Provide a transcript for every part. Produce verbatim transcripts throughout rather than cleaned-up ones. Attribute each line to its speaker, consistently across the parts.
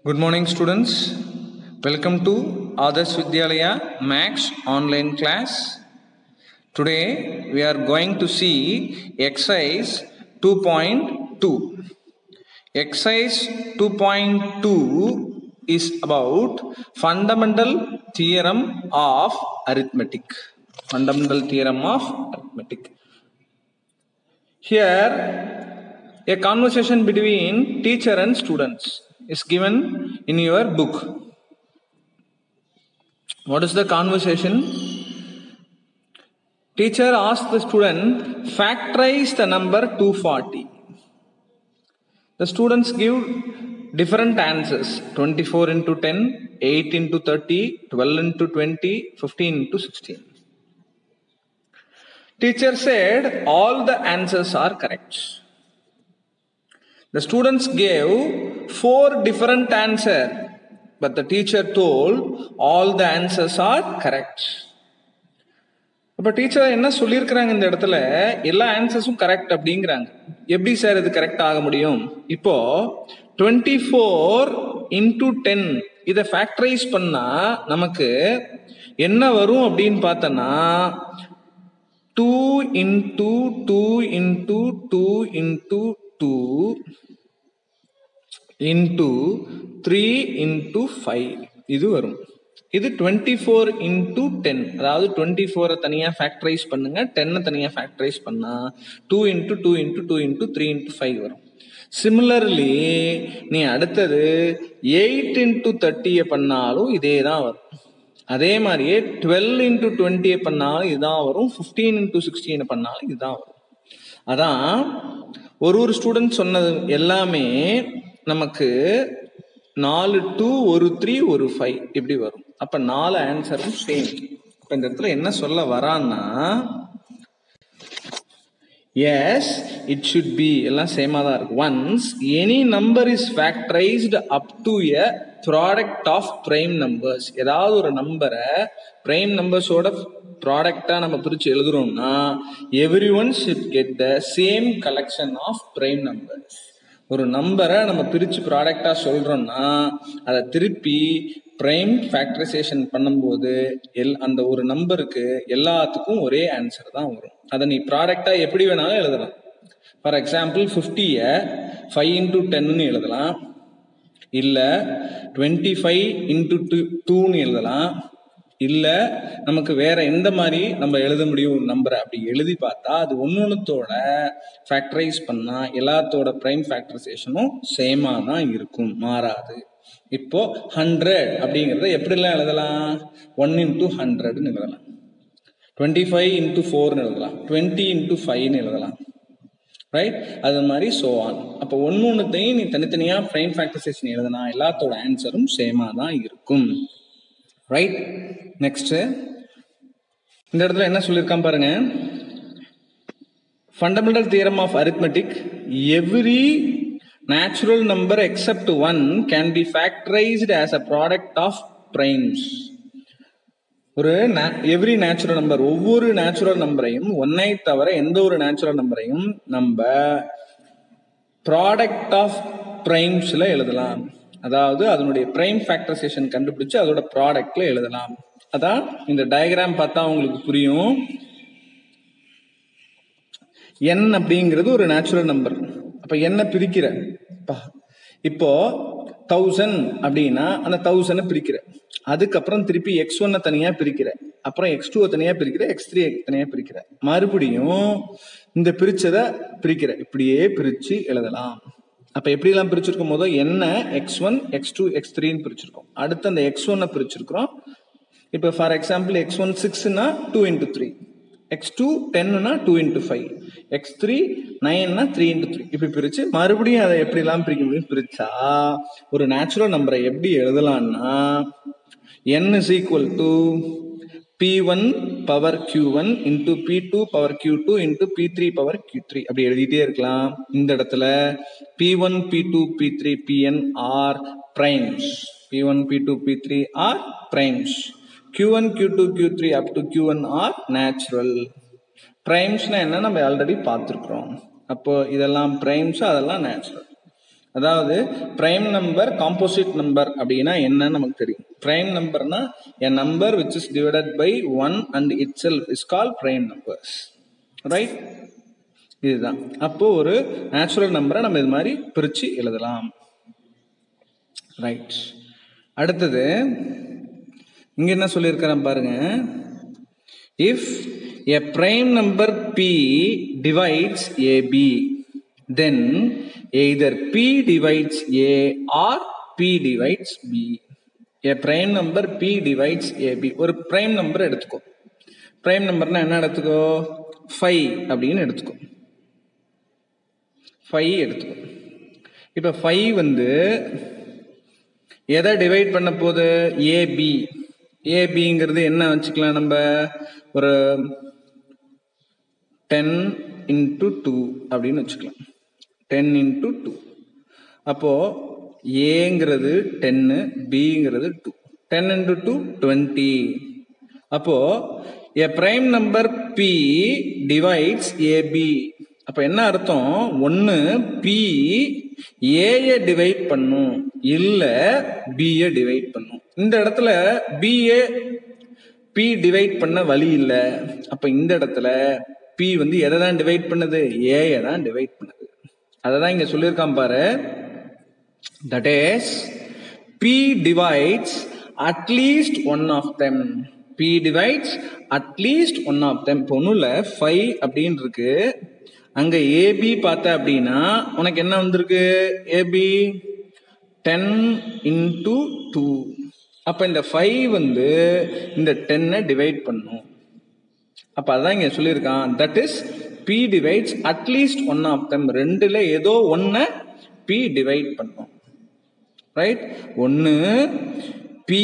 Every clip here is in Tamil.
Speaker 1: Good morning, students. Welcome to Adarsh Vidyalaya Max online class. Today we are going to see exercise two point two. Exercise two point two is about fundamental theorem of arithmetic. Fundamental theorem of arithmetic. Here, a conversation between teacher and students is given in your book. What is the conversation? Teacher asks the student, factorize the number two hundred forty. The students give different answers: twenty-four into ten, eight into thirty, twelve into twenty, fifteen into sixteen. Teacher said all the answers are correct. The students gave four different answers, but the teacher told all the answers are correct. அப்ப டீச்சர் என்ன சொல்லியிருக்கிறாங்க இந்த இடத்துல, எல்லா ஆன்சர்ஸும் கரெக்ட் அப்படிங்கிறாங்க. எப்படி சார் இது கரெக்ட் ஆக முடியும்? இப்போ டுவெண்ட்டி ஃபோர் இன்டூ டென் இதை ஃபேக்டரைஸ் பண்ணா நமக்கு என்ன வரும் அப்படின்னு பார்த்தோன்னா, two into two into two into two into three into five இது வரும். இது டுவெண்ட்டி ஃபோர் இன்டூ டென், அதாவது டுவெண்ட்டி ஃபோரை தனியாக ஃபேக்டரைஸ் பண்ணுங்க, டென்னை தனியாக ஃபேக்டரைஸ் பண்ணா two into two into two into three into five வரும். சிமிலர்லி நீ அடுத்தது எயிட் இன்டூ தேர்ட்டியை பண்ணாலும் இதே தான் வரும். அதே மாதிரியே டுவெல் இன்டூ டுவெண்ட்டியை பண்ணாலும் இதுதான் வரும், ஃபிஃப்டீன் இன்டூ சிக்ஸ்டீனை பண்ணாலும் இதுதான் வரும். அதான் ஒரு ஒரு ஸ்டூடெண்ட் சொன்னது எல்லாமே நமக்கு நாலு டூ ஒரு த்ரீ ஒரு ஃபைவ் இப்படி வரும். அப்ப நாலு ஆன்சரும் சேம். இப்ப இந்த இடத்துல என்ன சொல்ல வரான்னா, எஸ் இட் ஷுட் பி எல்லாம் சேமா தான் இருக்கு. Once any number is factorised up to a product of prime numbers, ஏதாவது ஒரு நம்பரை பிரைம் நம்பர்ஸோட ப்ராடக்டா நம்ம பிரிச்சு எழுதுறோம்னா, every one should get the same collection of prime numbers. ஒரு நம்பரை நம்ம பிரிச்சு ப்ராடக்டா சொல்றோம்னா அதை திருப்பி பிரைம் ஃபேக்டரைசேஷன் பண்ணும்போது எல் அந்த ஒரு நம்பருக்கு எல்லாத்துக்கும் ஒரே ஆன்சர் தான் வரும். அதை நீ ப்ராடக்டா எப்படி வேணாலும் எழுதலாம். ஃபார் எக்ஸாம்பிள் ஃபிஃப்டிய ஃபைவ் இன்டூ டென்னு எழுதலாம், இல்லை டுவெண்ட்டி ஃபைவ் இன்டூ டூ டூன்னு எழுதலாம், இல்லை நமக்கு வேற எந்த மாதிரி நம்ம எழுத முடியும் ஒரு நம்பரை. அப்படி எழுதி பார்த்தா அது ஒன்று ஒன்றுத்தோட ஃபேக்டரைஸ் பண்ணா எல்லாத்தோட பிரைம் ஃபேக்டரைசேஷனும் சேமா தான் இருக்கும், மாறாது. இப்போ ஹண்ட்ரட் அப்படிங்கிறத எப்படிலாம் எழுதலாம்? ஒன் இன்டூ ஹண்ட்ரட்னு எழுதலாம், டுவெண்ட்டி ஃபைவ் இன்டூ ஃபோர்னு எழுதலாம், டுவெண்ட்டி இன்டூ ஃபைவ்னு எழுதலாம், ரைட்? அது மாதிரி சோ ஆன். அப்போ ஒன்று ஒன்றுத்தையும் நீ தனித்தனியாக பிரைம் ஃபேக்டரைசேஷன் எழுதினா எல்லாத்தோட ஆன்சரும் சேமா தான் இருக்கும், ரைட்? நெக்ஸ்ட் இந்த இடத்துல என்ன சொல்லியிருக்கான் பாருங்க, fundamental theorem of arithmetic, every natural number except one can be factorized as a product of primes. ஒரு எவ்ரி நேச்சுரல் நம்பர், ஒவ்வொரு நேச்சுரல் நம்பரையும் ஒன்னை தவிர எந்த ஒரு நேச்சுரல் நம்பரையும் நம்ம ப்ராடக்ட் ஆஃப் பிரைம்ஸ்ல எழுதலாம். அதாவது அதனுடைய பிரைம் ஃபேக்டரைசேஷன் கண்டுபிடிச்சு அதோட ப்ராடக்ட்ல எழுதலாம். அதான் இந்த டயக்ராம் பார்த்தா உங்களுக்கு புரியும். n அப்படிங்கிறது ஒரு நேச்சுரல் நம்பர். அப்ப என்ன பிரிக்கிற, இப்போ தௌசண்ட் அப்படின்னா அந்த தௌசண்ட் பிரிக்கிற, அதுக்கப்புறம் திருப்பி எக்ஸ் ஒன்னை தனியா பிரிக்கிற, அப்புறம் எக்ஸ் டூ தனியா பிரிக்கிற, எக்ஸ் த்ரீ தனியா பிரிக்கிற, மறுபடியும் இந்த பிரிச்சதை பிரிக்கிற, இப்படியே பிரிச்சு எழுதலாம். அப்ப எப்படி எல்லாம் பிரிச்சிருக்கும் போதோ என்ன X one X two X த்ரீன்னு பிரிச்சிருக்கோம், அடுத்து அந்த எக்ஸ் ஒன்னை பிரிச்சிருக்கிறோம். இப்போ ஃபார் எக்ஸாம்பிள் எக்ஸ் ஒன் சிக்ஸ்னா two into three, X two டென்னா two into five, X three நைன்னா த்ரீ இன்டூ த்ரீ, இப்படி பிரிச்சு மறுபடியும் அதை எப்படி எல்லாம் பிரிக்க முடியும்? பிரிச்சா ஒரு நேச்சுரல் நம்பரை எப்படி எழுதலாம்னா, n is equal to P one power Q one into P two power Q two into P three power Q three அப்படி எழுதிட்டே இருக்கலாம். இந்த இடத்துல P one P two P three P N are primes, P one P two P three are primes, Q one Q two Q three up to Q one are natural. பிரைம்ஸ்னா என்ன நம்ம ஆல்ரெடி பார்த்துருக்குறோம். அப்போ இதெல்லாம் பிரைம்ஸ், அதெல்லாம் நேச்சுரல். அதாவது prime number composite number அப்படின்னா என்னன்னு நமக்கு தெரியும். prime numberனா a number which is divided by one and itself is called prime numbers. Right? இதுதான். அப்போ ஒரு நேச்சுரல் நம்பரை நம்ம இது மாதிரி பிரிச்சு எழுதலாம். ரைட். அடுத்தது இங்க என்ன சொல்லியிருக்கிறேன் பாருங்க. If a prime number p divides ab, then either p divides a or p divides b. A prime number p divides ab. ஒரு prime number எடுத்துக்கோ. prime numberனா என்ன எடுத்துக்கோ? five அப்படின்னு எடுத்துக்கோ. five எடுத்துக்கோ. இப்ப five வந்து எதை டிவைட் பண்ண போகுது? ab. abங்கிறது என்ன வச்சுக்கலாம் நம்ம? ஒரு ten into two அப்படின்னு வச்சுக்கலாம். ten into two. அப்போ ஏங்கிறது ten, bங்கிறது two. ten into two, twenty. அப்போ a prime number p divides ab. அப்ப என்ன அர்த்தம்? ஒன்னு p a டிவைட் பண்ணும், இல்ல b டிவைட் பண்ணும். இந்த இடத்துல b p டிவைட் பண்ண வழி இல்ல. அப்ப இந்த இடத்துல p வந்து எதை தான் டிவைட் பண்ணுது? a தான் டிவைட் பண்ணுது. அததான் இங்க சொல்லியிருக்கான் பாரு. That is, p divides at least one of them. p divides at least one of them. இப்போ ஒண்ணும் இல்ல, five அப்படின்னு இருக்கு. அங்க ab பார்த்த அப்படின்னா உனக்கு என்ன வந்திருக்கு? ab ten into two. அப்ப இந்த five வந்து இந்த ten டிவைட் பண்ணும். அப்ப அதான் இங்க சொல்லியிருக்கான். That is, p divides at least one of them. ரெண்டுல ஏதோ ஒன்ன p டிவைட் பண்ணும். ரைட்? ஒன்னு p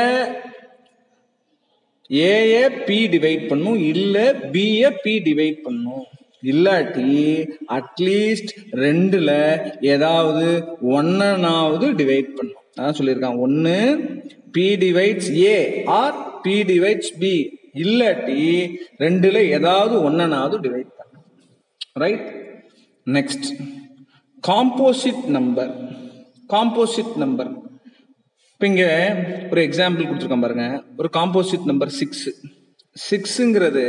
Speaker 1: a p டிவைட் பண்ணும், இல்ல b p டிவைட் பண்ணும். இல்லாட்டி அட்லீஸ்ட் ரெண்டுல ஏதாவது ஒன்னாவது டிவைட் பண்ணும். அதான் சொல்லியிருக்கான். ஒன்னு p divides a or p divides b. இல்லாட்டி ரெண்டுல ஏதாவது ஒன்னாவது டிவைட் பண்ணும். Right? Next, composite number. Composite number இப்ப இங்க ஒரு எக்ஸாம்பிள் கொடுத்துருக்கேன் பாருங்க. ஒரு காம்போசிட் நம்பர் சிக்ஸ். சிக்ஸ்ங்கிறது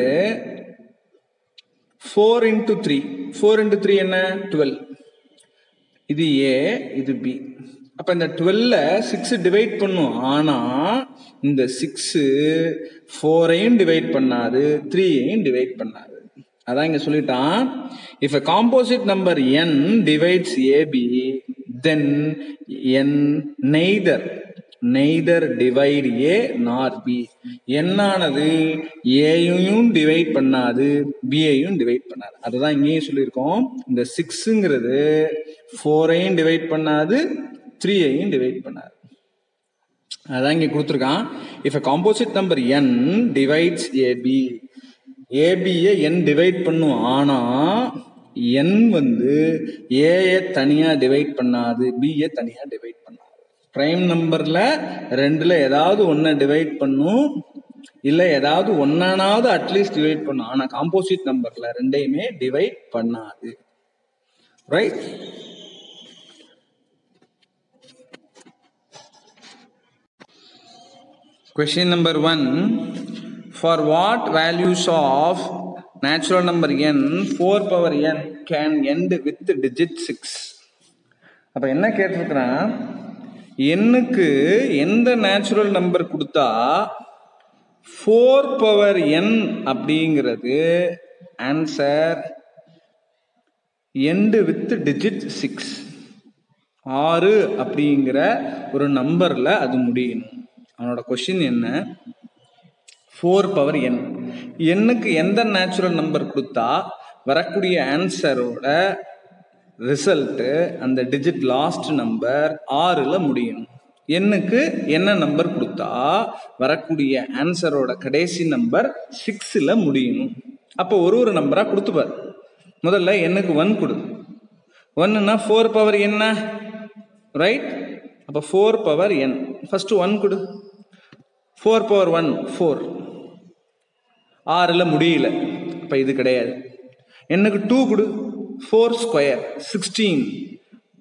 Speaker 1: four into three. four into three என்ன? twelve. இது a, இது b. அப்ப இந்த twelve six டிவைட் பண்ணும். ஆனா இந்த six four ஐயும் டிவைட் பண்ணாது, three ஐயும் டிவைட் பண்ணாது. அதான் இங்க சொல்லிட்டான். If a composite number n divides ab, then n neither neither divide a nor b. n ஆனது a யும் டிவைட் பண்ணாது, b ஐயும் டிவைட் பண்ணாது. அதுதான் இங்கேயும் சொல்லியிருக்கோம். இந்த சிக்ஸ்ங்கிறது four ஐயும் டிவைட் பண்ணாது, three ஐயும் டிவைட் பண்ணாது. அதான் இங்க கொடுத்துருக்கான். If a composite number n divides ab, ab n divide பண்ணும். ஆனா n வந்து a தனியா டிவைட் பண்ணாது, b தனியா டிவைட் பண்ணாது. பிரைம் நம்பர்ல ரெண்டுல ஏதாவது ஒன்ன டிவைட் பண்ணும், இல்ல ஏதாவது ஒன்னானாவது அட்லீஸ்ட் டிவைட் பண்ணும். ஆனா காம்போசிட் நம்பர்ல ரெண்டையுமே டிவைட் பண்ணாது. Right? Question number one. For what values of natural number n, four power n can end with digit six? அப்ப என்ன கேட்டிருக்கிறான்? எண்ணுக்கு எந்த நேச்சுரல் நம்பர் கொடுத்தா four power n அப்படிங்கிறது answer end with digit six. ஆறு அப்படிங்கிற ஒரு நம்பர்ல அது முடியணும். அவனோட கொஸ்டின் என்ன? Four power N. எண்ணுக்கு எந்த நேச்சுரல் நம்பர் கொடுத்தா வரக்கூடிய ஆன்சரோட ரிசல்ட்டு அந்த டிஜிட் லாஸ்ட் நம்பர் ஆறுல முடியும். எண்ணுக்கு என்ன நம்பர் கொடுத்தா வரக்கூடிய ஆன்சரோட கடைசி நம்பர் சிக்ஸ்ல முடியணும். அப்போ ஒரு ஒரு நம்பரா கொடுத்துப்பார். முதல்ல எண்ணுக்கு ஒன் கொடு. ஒன்னுன்னா ஃபோர் பவர் என்ன? ரைட்? அப்போ four power N. First one கொடு. Four power one four. ஆறுல முடியல, அப்ப இது கிடையாது. எண்ணுக்கு டூ கொடு. Four square sixteen.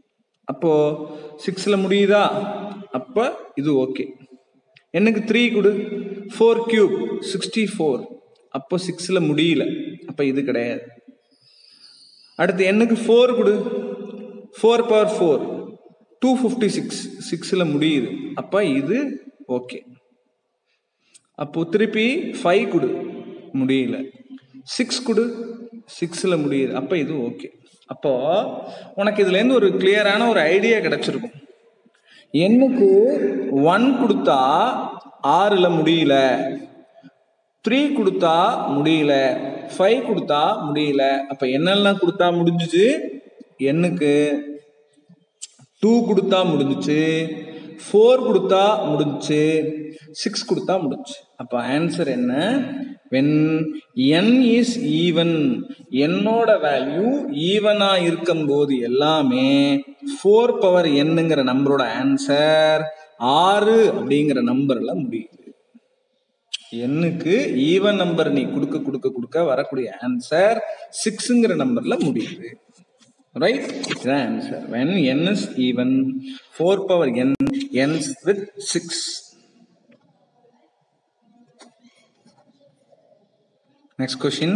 Speaker 1: அப்போ சிக்ஸ்ல முடியுதா? அப்ப இது ஓகே. எனக்கு த்ரீ கொடு. Four cube sixty four. அப்போ சிக்ஸ்ல முடியல, அப்ப இது கிடையாது. அடுத்து எனக்கு ஃபோர் கொடு. Four power four two fifty six. சிக்ஸ்ல முடியுது, அப்ப இது ஓகே. அப்போ திருப்பி ஃபைவ் கொடு, முடியல. சிக்ஸ் கொடு, சிக்ஸ்ல முடியுது, அப்ப இது ஓகே. அப்போ உனக்கு இதுல இருந்து ஒரு கிளியரான ஒரு ஐடியா கிடைச்சிருக்கும். எண்ணுக்கு ஒன் கொடுத்தா ஆறுல முடியல, த்ரீ கொடுத்தா முடியல, ஃபைவ் கொடுத்தா முடியல. அப்ப என்னெல்லாம் கொடுத்தா முடிஞ்சுச்சு? எண்ணுக்கு டூ கொடுத்தா முடிஞ்சுச்சு, ஃபோர் கொடுத்தா முடிஞ்சுச்சு, சிக்ஸ் கொடுத்தா முடிஞ்சு. அப்ப ஆன்சர் என்ன? when n is even, என்னோட வேல்யூ ஈவனா இருக்கும் போது எல்லாமே ஃபோர் பவர் என்னங்கிற நம்பரோட ஆன்சர் ஆறு அப்படிங்கிற நம்பர்ல முடியுது. எண்ணுக்கு ஈவன் நம்பர் நீ கொடுக்க கொடுக்க கொடுக்க வரக்கூடிய ஆன்சர் சிக்ஸ்ங்கிற நம்பர்ல முடியுது. ரைட்? இதுதான் answer. when n is even, four power n ends with six. Next question.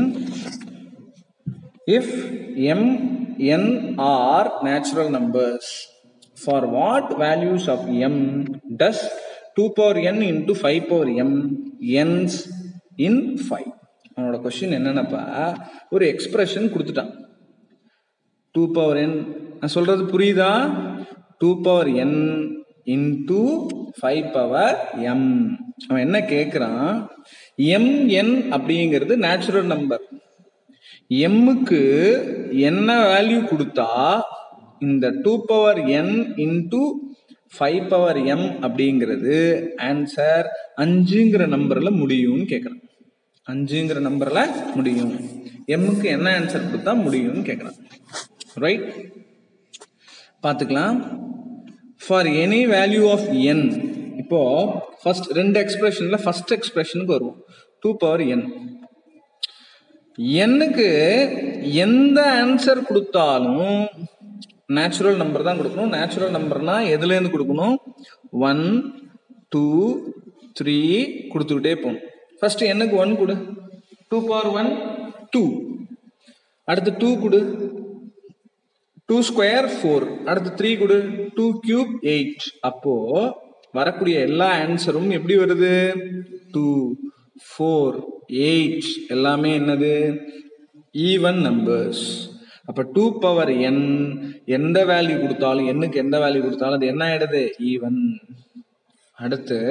Speaker 1: If m, n are natural numbers, for what values of m does two power n into five power m ends in five? அவனோட கொஸ்டின் என்னன்னப்பா, ஒரு எக்ஸ்பிரஷன் கொடுத்துட்டான். டூ பவர் என், நான் சொல்றது புரியுதா? Two power N into five power M. அவன் என்ன கேட்கிறான்? எம் என் அப்படிங்கிறது நேச்சுரல் நம்பர். எம்முக்கு என்ன வேல்யூ கொடுத்தா இந்த two power N into five power M அப்படிங்கிறது ஆன்சர் அஞ்சுங்கிற நம்பர்ல முடியும்னு கேட்கறான். அஞ்சுங்கிற நம்பர்ல முடியும். எம்முக்கு என்ன ஆன்சர் கொடுத்தா முடியும்னு கேட்கறான். ரைட்? பார்த்துக்கலாம். For any value of N, இப்போ ஃபர்ஸ்ட் ரெண்டு எக்ஸ்பிரஷன்ல ஃபர்ஸ்ட் எக்ஸ்பிரஷனுக்கு வருவோம். டூ பவர் என், எண்ணுக்கு எந்த ஆன்சர் கொடுத்தாலும் நேச்சுரல் நம்பர் தான் கொடுக்கணும். நேச்சுரல் நம்பர்னா எதுல இருந்து கொடுக்கணும்? ஒன் டூ த்ரீ கொடுத்துக்கிட்டே போகணும். ஃபர்ஸ்ட் எண்ணுக்கு ஒன் கொடு. Two power one two. அடுத்து டூ கொடு. Two square four. அடுத்து த்ரீ கொடு. Two cube eight. அப்போ வரக்கூடிய எல்லா ஆன்சரும் எப்படி வருது? டூ ஃபோர் எயிட் எல்லாமே என்னது? Even numbers. அப்ப டூ பவர் என் எந்த வேல்யூ கொடுத்தாலும், எண்ணுக்கு எந்த வேல்யூ கொடுத்தாலும் அது என்ன ஆயிடுது? ஈவன். அடுத்து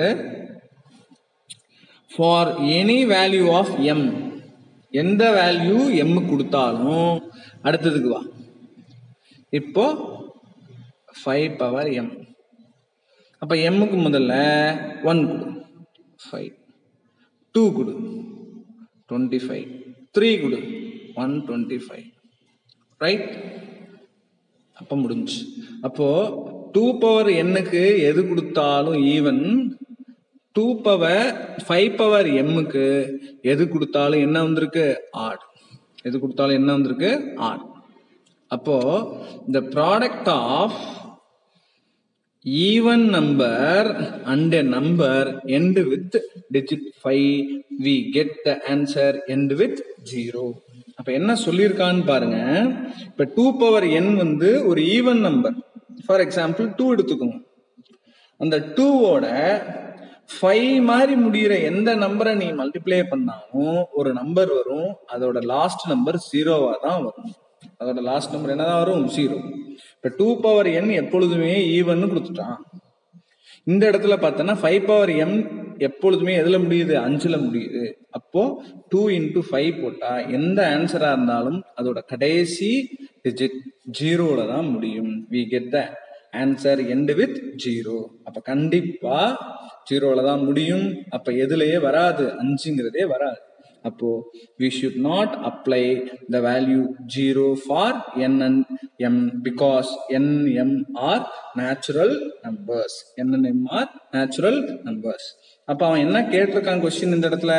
Speaker 1: for any value of M, எந்த வேல்யூ எம் கொடுத்தாலும் அடுத்ததுக்கு வா. இப்போ ஃபைவ் பவர் எம். அப்ப எம்முக்கு முதல்ல ஒன் கொடு, ஃபைவ். டூ கொடு, டுவெண்ட்டி ஃபைவ். த்ரீ கொடு, ஒன் டுவெண்ட்டி ஃபைவ். ரைட்? அப்ப முடிஞ்சு. அப்போ டூ பவர் எண்ணுக்கு எது கொடுத்தாலும் even, two power five power எம்முக்கு எது கொடுத்தாலும் என்ன வந்திருக்கு? ஆட். எது கொடுத்தாலும் என்ன வந்திருக்கு? ஆட். அப்போ the product of even number and a number end with digit five, we get the answer end with zero. அப்ப என்ன சொல்லியிருக்கான்னு பாருங்க. இப்ப டூ பவர் என் வந்து ஒரு even number. For example two எடுத்துக்கோங்க. அந்த டூவோட ஃபைவ் மாதிரி முடிகிற எந்த நம்பரை நீ மல்டிப்ளை பண்ணாலும் ஒரு நம்பர் வரும். அதோட லாஸ்ட் நம்பர் ஜீரோவா தான் வரும். அதோட லாஸ்ட் நம்பர் என்னதான் வரும்? ஜீரோ. இப்ப டூ பவர் என் எப்பொழுதுமே ஈவன் கொடுத்துட்டான். இந்த இடத்துல பார்த்தோன்னா ஃபைவ் பவர் எம் எப்பொழுதுமே எதுல முடியுது? அஞ்சுல முடியுது. அப்போ டூ இன்டூ ஃபைவ் போட்டா எந்த ஆன்சரா இருந்தாலும் அதோட கடைசி டிஜிட் ஜீரோல தான் முடியும். We get the answer end with zero. அப்ப கண்டிப்பா ஜீரோல தான் முடியும். அப்ப எதுலயே வராது, அஞ்சுங்கிறதே வராது. அப்போ we should not apply the value zero for n and m because n m are natural numbers. n and m are natural numbers. அப்ப அவன் என்ன கேட்டிருக்கான் கொஸ்டின் இந்த இடத்துல?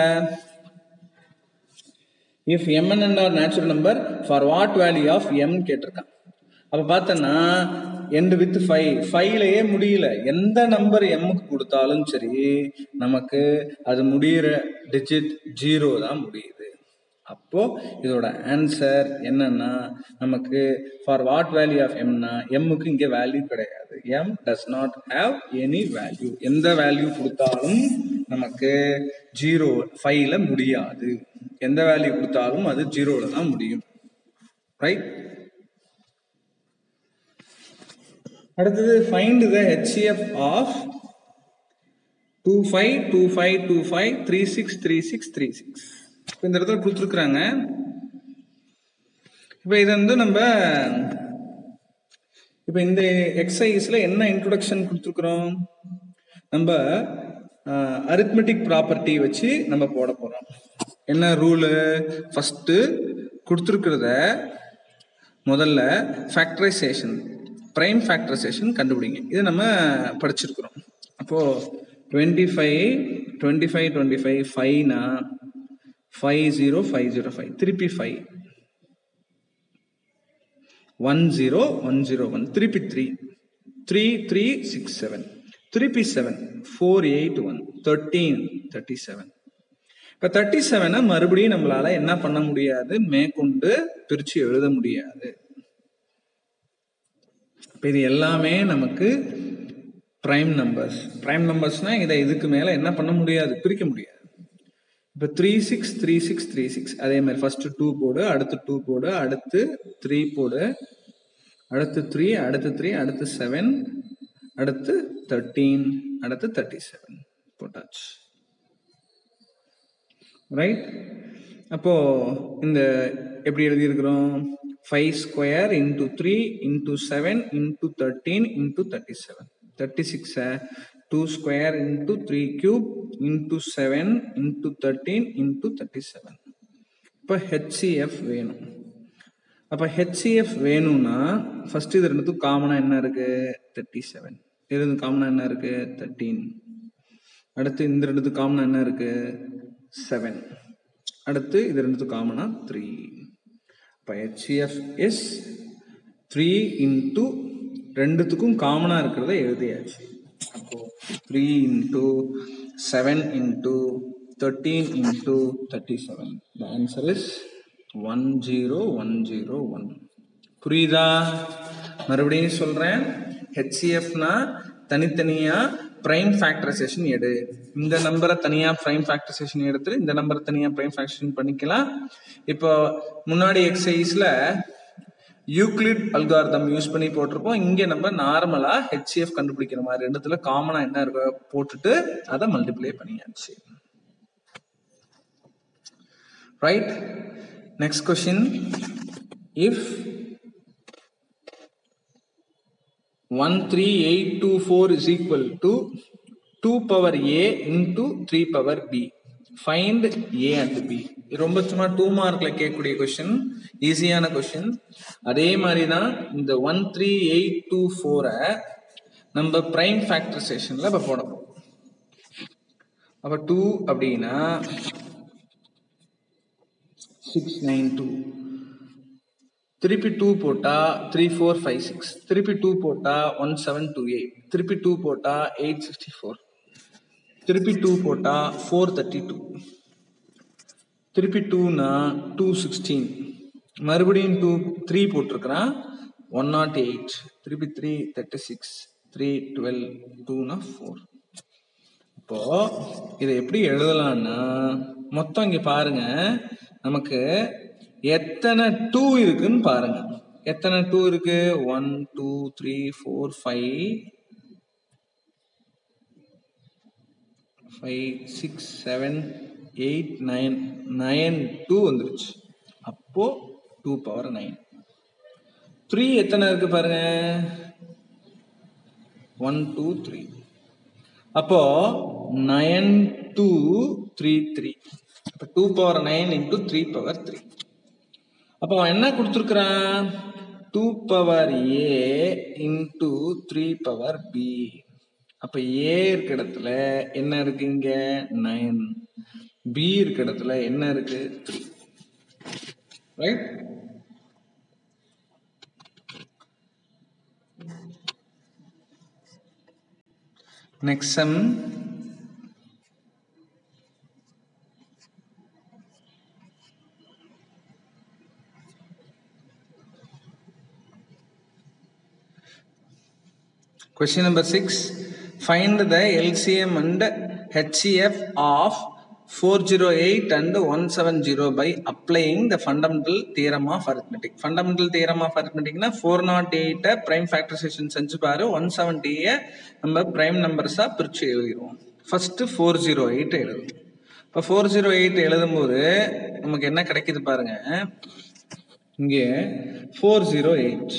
Speaker 1: if m and n are natural number, for what value of m கேட்டிருக்கான். அப்ப பார்த்தோன்னா எண்ட் வித் ஃபைவ் ஃபைவ்லயே முடியல. எந்த நம்பர் எம்முக்கு கொடுத்தாலும் சரி நமக்கு அது முடிகிற டிஜிட் ஜீரோ தான் முடியுது. அப்போ இதோட ஆன்சர் என்னன்னா நமக்கு ஃபார் வாட் வேல்யூ ஆஃப் எம்னா எம்முக்கு இங்க வேல்யூ கிடையாது. M does not have any value. எந்த வேல்யூ கொடுத்தாலும் நமக்கு ஜீரோ ஃபைவ்ல முடியாது. எந்த வேல்யூ கொடுத்தாலும் அது ஜீரோல தான் முடியும். ரைட். அடுத்தது find the HCF of two five two five two five three six three six three six. இப்போ இந்த இடத்துல கொடுத்துருக்குறாங்க. இப்போ இது வந்து நம்ம இப்போ இந்த எக்ஸசைஸ்ல என்ன இன்ட்ரோடக்ஷன் கொடுத்துருக்குறோம்? நம்ம அரித்மெட்டிக் ப்ராப்பர்ட்டி வச்சு நம்ம போட போறோம். என்ன ரூலு? ஃபர்ஸ்ட் கொடுத்துருக்கிறத முதல்ல ஃபேக்டரைசேஷன் பிரைம் ஃபேக்டரைசேஷன் கண்டுபிடிங்க. இது நம்ம படிச்சிருக்கிறோம். அப்போ twenty five twenty five twenty five ஃபைவ்னா five zero five zero five திருப்பி five one zero one zero one திருப்பி three three three six seven திருப்பி seven four eight one thirteen thirty seven. இப்போ தேர்ட்டி செவனை மறுபடியும் நம்மளால என்ன பண்ண முடியாது? மேற்கொண்டு பிரிச்சு எழுத முடியாது. இப்போ இது எல்லாமே நமக்கு பிரைம் நம்பர்ஸ். பிரைம் நம்பர்ஸ்னா இதை இதுக்கு மேல என்ன பண்ண முடியாது? பிரிக்க முடியாது. இப்போ three six three six three six அதே மாதிரி ஃபர்ஸ்ட் டூ போடு, அடுத்து டூ போடு, அடுத்து த்ரீ போடு, அடுத்து த்ரீ, அடுத்து த்ரீ, அடுத்து செவன், அடுத்து தேர்ட்டீன், அடுத்து தேர்ட்டி செவன் போட்டாச்சு. ரைட். அப்போ இந்த எப்படி எழுதியிருக்கிறோம்? Five square into three into seven into thirteen into thirty seven. Thirty சிக்ஸை two square into three cube into seven into thirteen into thirty seven. இப்போ ஹெச்சிஎஃப் வேணும். அப்போ ஹெச்சிஎஃப் வேணும்னா ஃபர்ஸ்ட் இது ரெண்டுத்துக்கும் காமனாக என்ன இருக்கு? Thirty seven. இது ரெண்டு காமனாக என்ன இருக்கு? தேர்ட்டீன். அடுத்து இந்த ரெண்டுத்துக்கு காமனாக என்ன இருக்கு? செவன். அடுத்து இது ரெண்டுத்துக்கு காமனா த்ரீ. இப்போ ஹெச்சிஎஃப் இஸ் த்ரீ இன்டூ ரெண்டுத்துக்கும் காமனா இருக்கிறத எழுதியாச்சு. அப்போ three into seven into thirteen into thirty seven. The answer is one zero one zero one. புரியுதா? மறுபடியும் சொல்றேன். ஹெச்சிஎஃப்னா தனித்தனியா பிரைம் ஃபேக்டரைசேஷன் எடு. இந்த நம்பரை தனியா பிரைம் ஃபேக்டரைசேஷன் எடுத்து இந்த நம்பரை தனியா பிரைம் ஃபேக்டரைசேஷன் பண்ணிக்கலாம். இப்போ முன்னாடி எக்ஸசைஸ்ல யூக்ளிட் அல்காரிதம் யூஸ் பண்ணி போட்டிருப்போம். இங்க நம்ம நார்மலா ஹெச்சிஎஃப் கண்டுபிடிக்கிற மாதிரி ரெண்டுத்துல காமனா என்ன இருக்க போட்டுட்டு அதை மல்டிப்ளை பண்ணியாச்சு. Right. Next question. If one three eight two four is equal to two power a into three power b. Find a and b. ரொம்ப சும்மா டூ மார்க்ல கேட்கக்கூடிய கொஸ்டின், ஈஸியான கொஸ்டின். அதே மாதிரி தான் இந்த ஒன் த்ரீ எயிட் டூ ஃபோரை நம்ம பிரைம் ஃபேக்டரைசேஷன்ல இப்போ போட போறோம். அப்ப டூ அப்படின்னா சிக்ஸ் நைன் டூ, திருப்பி டூ போட்டா த்ரீ ஃபோர் ஃபைவ் சிக்ஸ், திருப்பி டூ போட்டா ஒன் செவன் டூ எயிட், திருப்பி டூ போட்டா எயிட் சிக்ஸ்டி ஃபோர், திருப்பி டூ போட்டா ஃபோர் தேர்ட்டி டூ, திருப்பி டூனா டூ சிக்ஸ்டீன், மறுபடியும் டூ த்ரீ போட்டிருக்கிறான் ஒன் நாட் எயிட், திருப்பி three thirty six, three twelve, டூனா ஃபோர். இப்போ இதை எப்படி எழுதலாம்னா மொத்தம் இங்க பாருங்க, நமக்கு எத்தனை டூ இருக்குன்னு பாருங்க. எத்தனை டூ இருக்கு? One two three four five five six seven eight nine, nine two வந்துருச்சு. அப்போ டூ பவர் நைன். த்ரீ எத்தனை இருக்கு பாருங்க, ஒன் டூ த்ரீ. அப்போ நைன் டூ த்ரீ த்ரீ. அப்போ two power nine into three power three. அப்போ என்ன கொடுத்துருக்குறான்? Two power A into three power B. அப்ப ஏ இருக்க இடத்துல என்ன இருக்கு? இங்க நைன். பி இருக்க இடத்துல என்ன இருக்கு? Three. Right. Next sum. Question number six. Find the L C M and H C F of four oh eight and one seventy by applying the fundamental theorem of arithmetic. Fundamental theorem of arithmetic na four oh eight prime factorization செஞ்சு பாரு, one seventy நம்ம prime numbers ஆ பிரிச்சு எழுதிடுவோம். First four oh eight எழுதும். இப்போ four oh eight எழுதும்போது நமக்கு என்ன கிடைக்குது பாருங்க. இங்கே four oh eight.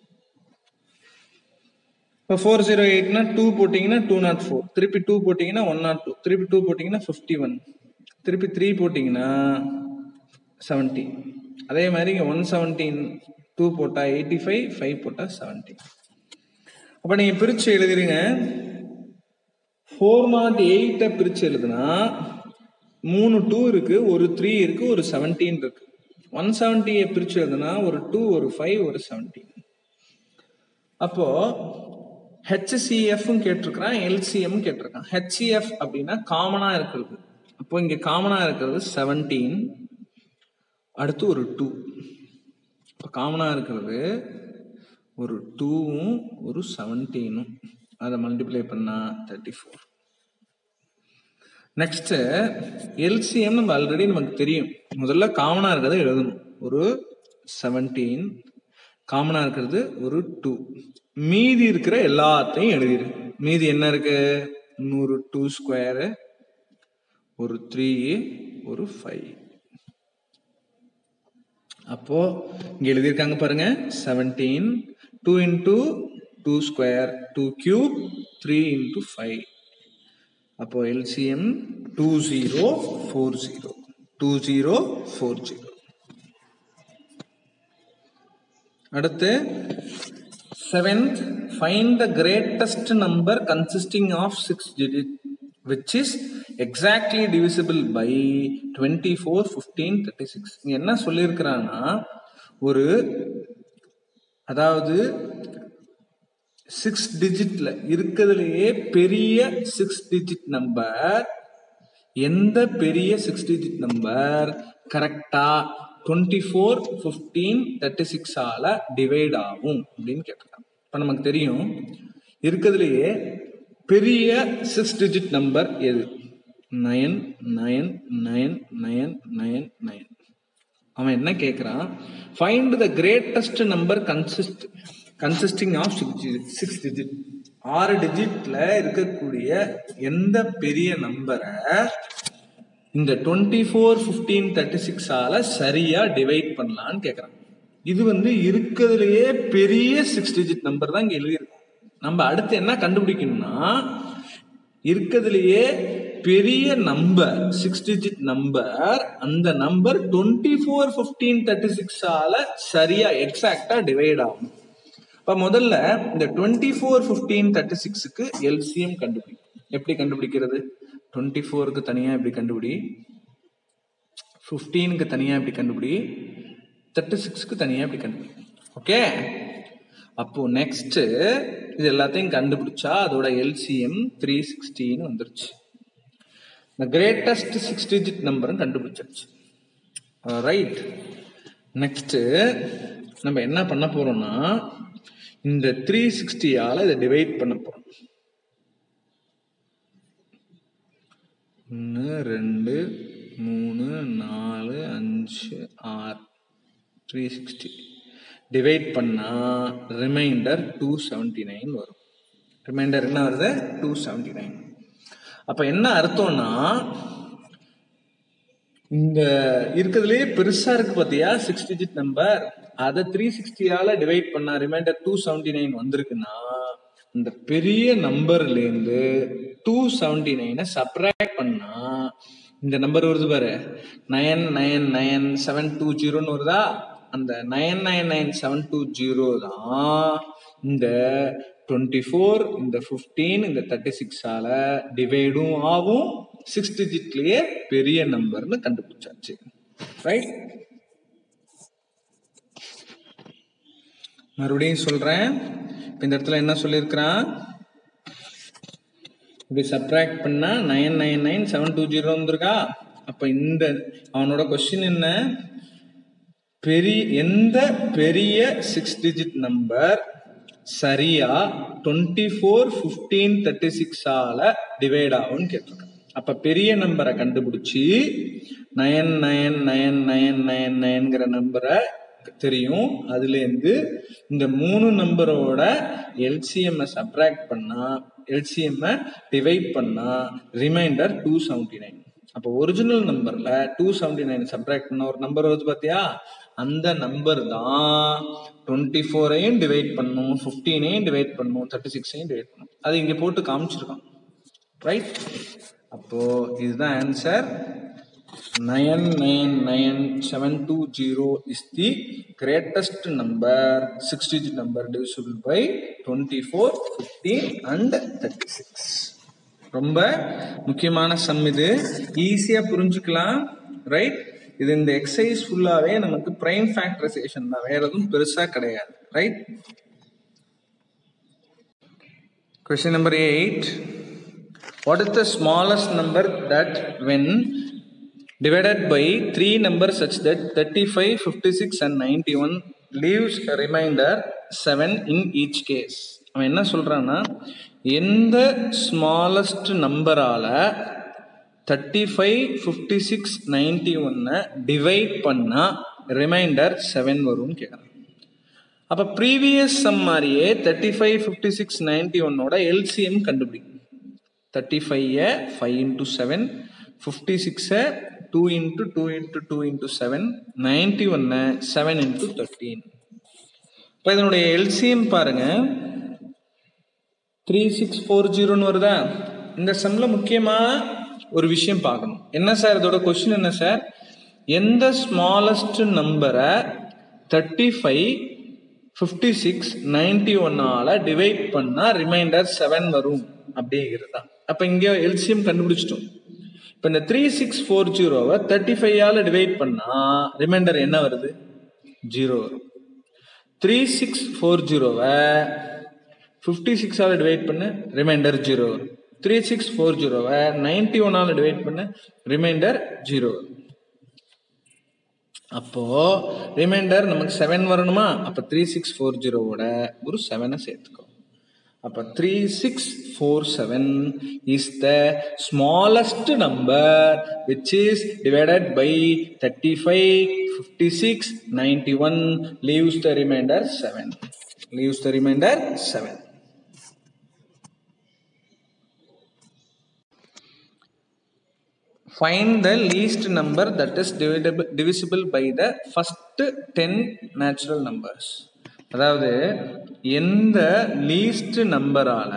Speaker 1: இப்போ four oh eight னா two போட்டிங்கன்னா two oh four, திருப்பி two போட்டிங்கன்னா one oh two, திருப்பி two போட்டிங்கன்னா fifty-one, திருப்பி three போட்டிங்கன்னா seventy. அதே மாதிரி இங்கே one seventeen, two போட்டா eighty-five, five போட்டா seventy. அப்போ நீங்கள் பிரித்து எழுதுறீங்க. four oh eight பிரித்து எழுதுனா மூணு டூ இருக்கு, ஒரு த்ரீ இருக்கு, ஒரு seventeen இருக்கு. one seventy பிரித்து எழுதுனா ஒரு two, ஒரு five, ஒரு seventeen. அப்போ H C F கேட்டிருக்கிறான், L C M கேட்டிருக்கான். H C F அப்படின்னா காமனா இருக்கிறது. அப்போ இங்க காமனா இருக்கிறது seventeen, அடுத்து ஒரு two. இப்போ காமனா இருக்கிறது ஒரு டூவும் ஒரு செவன்டீனும், அதை மல்டிப்ளை பண்ணா thirty-four. Next L C M நம்ம ஆல்ரெடி நமக்கு தெரியும். முதல்ல காமனா இருக்கிறத எழுதணும். ஒரு seventeen, காமனா இருக்கிறது ஒரு two, மீதி இருக்கிற எல்லாத்தையும் எழுதிரு. மீதி என்ன இருக்கு? நூறு டூ ஸ்கொயரு, ஒரு த்ரீ, ஒரு ஃபைவ். அப்போ இங்க எழுதியிருக்காங்க பாருங்க, seventeen, two into two square, two cube, three into five. அப்போ L C M two zero four zero, two zero four zero. அடுத்து seventh, find the greatest number consisting of six digits which is exactly divisible by twenty-four, fifteen, thirty-six. இங்க என்ன சொல்லியிருக்கிறான்னா, ஒரு அதாவது சிக்ஸ் டிஜிட்ல இருக்கிறதுலயே பெரிய சிக்ஸ் டிஜிட் நம்பர், எந்த பெரிய சிக்ஸ் டிஜிட் நம்பர் கரெக்டா twenty-four, fifteen, thirty-six ஆல டிவைட் ஆகும் அப்படின்னு கேட்டிருக்காங்க. இப்ப நமக்கு தெரியும் இருக்கிறதுலயே பெரிய சிக்ஸ் டிஜிட் நம்பர் எது? Nine nine nine nine nine nine. அவன் என்ன கேட்கிறான்? Find the greatest number consist consisting of six digit. ஆறு டிஜிட்ல இருக்கக்கூடிய எந்த பெரிய நம்பரை இந்த twenty-four, fifteen, thirty-six ஆல சரியா டிவைட் பண்ணலான்னு கேட்கறாங்க. இது வந்து இருக்கிறதுலயே பெரிய சிக்ஸ் டிஜிட் நம்பர் தான் இங்க எழுதியிருக்கோம். நம்ம அடுத்து என்ன கண்டுபிடிக்கணும்னா, இருக்கிறதுலயே பெரிய நம்பர் சிக்ஸ் டிஜிட் நம்பர், அந்த நம்பர் twenty-four, fifteen, thirty-six ஆல சரியா எக்ஸாக்டா டிவைட் ஆகும். இப்ப முதல்ல இந்த twenty-four, fifteen, thirty-sixக்கு L C M கண்டுபிடி. எப்படி கண்டுபிடிக்கிறது? twenty-fourக்கு தனியா எப்படி கண்டுபிடி, fifteen-க்கு தனியா எப்படி கண்டுபிடி, thirty-six-க்கு தனியா எப்படி கண்டுபிடி. ஓகே, அப்போ நெக்ஸ்ட் இது எல்லாத்தையும் கண்டுபிடிச்சா அதோட L C M three sixty வந்துருச்சு. the greatest six digit நம்பரும் கண்டுபிடிச்சிருச்சு. ரைட், நெக்ஸ்ட் நம்ம என்ன பண்ண போறோம்னா, இந்த த்ரீ சிக்ஸ்டி ஆல இதை டிவைட் பண்ண போறோம். ஒன்று, ரெண்டு, மூணு, நாலு, அஞ்சு, ஆறு, த்ரீ சிக்ஸ்டி டிவைட் பண்ணா ரிமைண்டர் டூ செவன்டி நைன் வரும். ரிமைண்டர் என்ன வருது? Two seventy nine. அப்ப என்ன அர்த்தம்னா, இந்த இருக்கிறதுலயே பெருசா இருக்கு பாத்தியா சிக்ஸ் டிஜிட் நம்பர், அதை த்ரீ சிக்ஸ்டியால டிவைட் பண்ணா ரிமைண்டர் டூ செவன்டி நைன் வந்திருக்குன்னா, இந்த பெரிய நம்பர்ல இருந்து டூ செவன்டி நைனை சப்ராக்ட் பண்ணா இந்த நம்பர் வருது பாரு, nine nine nine seven two ஜீரோன்னு வருதா? அந்த nine nine nine seven two zero தான் இந்த டுவெண்ட்டி ஃபோர், இந்த ஃபிஃப்டீன், இந்த தேர்ட்டி சிக்ஸ் ஆல டிவைடும் ஆகும். சிக்ஸ் டிஜிட்லயே பெரிய நம்பர்னு கண்டுபிடிச்சாச்சு. ரைட், மறுபடியும் சொல்றேன். இந்த இடத்துல என்ன சொல்லியிருக்கிறான்? இப்படி சப்ராக்ட் பண்ணா nine nine nine seven two zero வந்துருக்கா. அப்ப இந்த அவனோட கொஸ்டின் என்ன, பெரிய எந்த பெரிய சிக்ஸ் டிஜிட் நம்பர் சரியா twenty four fifteen thirty six ஆல டிவைட் ஆகும்னு கேட்டிருக்கான். அப்ப பெரிய நம்பரை கண்டுபிடிச்சி nine nine nine nine nine நயன்கிற நம்பரை தெரியும், அதுல இருந்து இந்த மூணு நம்பரோட எல்சிஎம் சப்ராக்ட் பண்ணா எல்சிஎம் டிவைட் பண்ணா ரிமைண்டர் டூ செவன்டி நைன். அப்போ ஒரிஜினல் நம்பர்ல டூ செவன்டி நைன் சப்ராக்ட் பண்ண ஒரு நம்பர் வருது பாத்தியா, அந்த நம்பர் தான் டுவெண்ட்டி ஃபோரையும் டிவைட் பண்ணும், பிப்டீனையும் டிவைட் பண்ணும், தேர்ட்டி சிக்ஸையும் டிவைட் பண்ணும். அது இங்க போட்டு காமிச்சிருக்கான், ரைட். அப்போ இதுதான் ஆன்சர். nine nine nine seven two zero is the greatest number, six digit number divisible by twenty-four, fifteen and thirty-six. ரொம்ப முக்கியமான சம் இது, ஈஸியா புரிஞ்சுக்கலாம், ரைட். இது இந்த எக்ஸசைஸ் ஃபுல்லாவே நமக்கு பிரைம் ஃபேக்டரைசேஷன் தான், வேற எதுவும் பெருசா கிடையாது, right. Question number eight. What is the smallest number that when divided by three numbers such that thirty-five, fifty-six and ninety-one leaves a remainder seven in each case? அவன் என்ன சொல்றான்னா, எந்த ஸ்மாலஸ்ட் நம்பரால thirty five fifty six ninety ஒன்னை டிவைட் பண்ணா ரிமைண்டர் செவன் வரும்னு கேட்குறான். அப்போ ப்ரீவியஸ் சம் மாதிரியே thirty five fifty six ninety ஒன்னோட எல்சிஎம் கண்டுபிடிக்கும். Thirty five five into seven, fifty சிக்ஸை two into two into two into seven, ninety ஒன்னை செவன் இன்டூ தேர்ட்டீன். இப்போ இதனுடைய எல்சிஎம் பாருங்க, த்ரீ சிக்ஸ் ஃபோர் ஜீரோன்னு வருதா. இந்த சம்ல முக்கியமா ஒரு விஷயம் பார்க்கணும். என்ன சார் இதோட கொஸ்டின் என்ன சார், எந்த ஸ்மாலஸ்ட் நம்பரை thirty five fifty six ninety ஒன்னால டிவைட் பண்ணா ரிமைண்டர் செவன் வரும் அப்படிங்கிறதா. அப்ப இங்க எல்சிஎம் கண்டுபிடிச்சிட்டோம். இப்ப இந்த த்ரீ சிக்ஸ் ஃபோர் ஜீரோவை தேர்ட்டி ஃபைவ் ஆல டிவைட் பண்ணா ரிமைண்டர் என்ன வருது, ஜீரோ வரும். த்ரீ சிக்ஸ் ஃபோர் ஜீரோவை ஃபிஃப்டி சிக்ஸ் ஆல டிவைட் பண்ண ரிமைண்டர் ஜீரோ வரும். த்ரீ சிக்ஸ் ஃபோர் ஜீரோவை நைன்டி ஒன் ஆல டிவைட் பண்ண ரிமைண்டர் ஜீரோ வரும். அப்போ ரிமைண்டர் நமக்கு செவன் வரணுமா, அப்ப த்ரீ சிக்ஸ் ஃபோர் ஜீரோவோட ஒரு செவனை சேர்த்துக்கோ. அப்ப three six four seven is the smallest number which is divided by thirty five fifty six ninety one leaves the remainder seven. leaves the remainder seven. Find the least number that is divisible, divisible by the first ten natural numbers. அதாவது எந்த லீஸ்ட் நம்பரால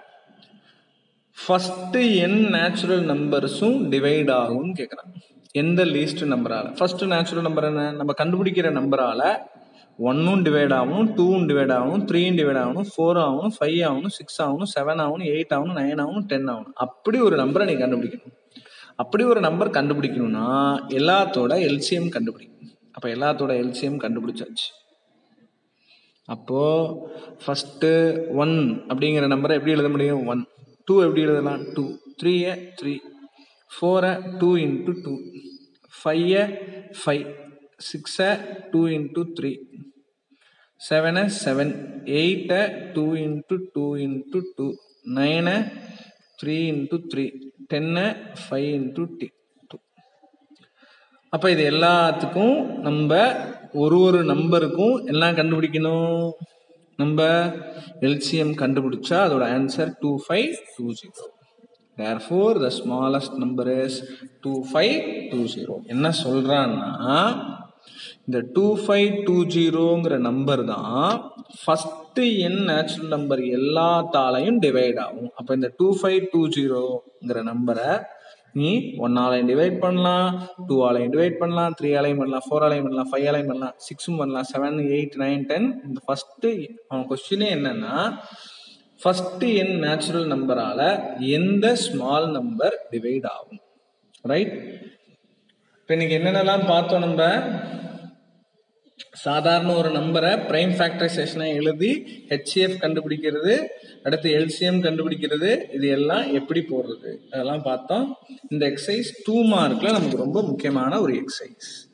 Speaker 1: ஃபர்ஸ்ட் என் நேச்சுரல் நம்பர்ஸும் டிவைட் ஆகும் கேட்குறான். எந்த லீஸ்ட் நம்பரால, ஃபர்ஸ்ட் நேச்சுரல் நம்பர் என்ன, நம்ம கண்டுபிடிக்கிற நம்பரால ஒன்னும் டிவைட் ஆகணும், டூவும் டிவைட் ஆகணும், த்ரீயும் டிவைட் ஆகணும், ஃபோர் ஆகணும், ஃபைவ் ஆகணும், சிக்ஸ் ஆகணும், செவன் ஆகணும், எயிட் ஆகணும், நைன் ஆகணும், டென் ஆகணும். அப்படி ஒரு நம்பரை நீ கண்டுபிடிக்கணும். அப்படி ஒரு நம்பர் கண்டுபிடிக்கணும்னா எல்லாத்தோட எல்சிஎம் கண்டுபிடிக்கணும். அப்ப எல்லாத்தோட எல்சிஎம் கண்டுபிடிச்சாச்சு. அப்போ ஃபர்ஸ்ட் ஒன் அப்படிங்கிற நம்பரை எப்படி எழுத முடியும், ஒன். டூ எப்படி எழுதலாம், டூ. த்ரீய த்ரீ, ஃபோரை டூ இன்டூ டூ, ஃபைவ ஃபைவ், சிக்ஸை டூ இன்டூ த்ரீ, செவனை செவன், எயிட்டை two into two into two, நைனை த்ரீ இன்டூ த்ரீ, டென்னை ஃபைவ் இன்டூ டி டூ. அப்போ இது எல்லாத்துக்கும் நம்ம ஒரு ஒரு நம்பருக்கும் எல்லாம் கண்டுபிடிக்கணும். நம்ம எல்சிஎம் கண்டுபிடிச்சா அதோட answer two five two zero. Therefore the smallest number is two five two zero. என்ன சொல்றான்னா, இந்த டூ ஃபைவ் டூ ஜீரோங்கிற நம்பர் தான் ஃபர்ஸ்ட் என் நேச்சுரல் நம்பர் எல்லாத்தாலையும் டிவைட் ஆகும். அப்ப இந்த டூ ஃபைவ் டூ ஜீரோங்கிற நம்பரை நீ ஒன்னாலையும் டிவைட் பண்ணலாம், டூ ஆலையும் டிவைட் பண்ணலாம், த்ரீ ஆலையும் பண்ணலாம், ஃபோர் ஆலையும் பண்ணலாம், ஃபைவ் ஆலையும் பண்ணலாம், சிக்ஸும் பண்ணலாம், செவன் எயிட் நைன் டென். இந்த ஃபர்ஸ்ட் அவன் கொஸ்டினே என்னன்னா, ஃபர்ஸ்ட் என் நேச்சுரல் நம்பரால எந்த ஸ்மால் நம்பர் டிவைட் ஆகும், ரைட். இப்ப இன்னைக்கு என்னென்னலாம் பார்த்தோம், நம்ம சாதாரண ஒரு நம்பரை பிரைம் ஃபேக்டரைசேஷனை எழுதி ஹெச்சிஎஃப் கண்டுபிடிக்கிறது, அடுத்து எல்சிஎம் கண்டுபிடிக்கிறது, இது எல்லாம் எப்படி போடுறது அதெல்லாம் பார்த்தோம். இந்த எக்ஸசைஸ் டூ மார்க்ல நமக்கு ரொம்ப முக்கியமான ஒரு எக்ஸசைஸ்.